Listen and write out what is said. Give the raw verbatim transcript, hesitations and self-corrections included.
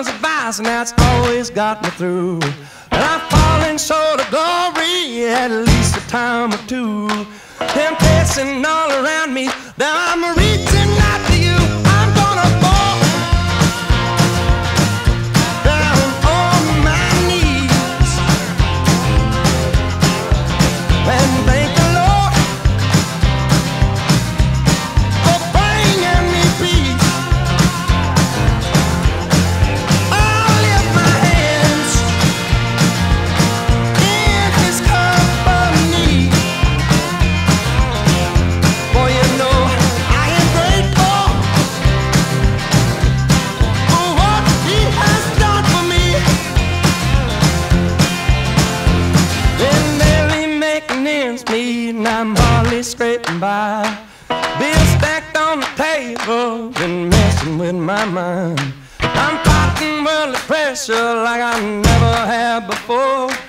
mama's advice, and that's always got me through. And I've fallen short of glory at least a time or two. Temptation all around me, now I'm reaching out to you. I'm gonna fall down on my knees and thank the Lord for bringing me peace. I'll lift my hands in His company, for you know I am grateful for what He has done for me. Been barely making ends meet, and I'm hardly scraping by. Bills stacked on the table, been messing with my mind. I'm fighting worldly pressure like I never have before.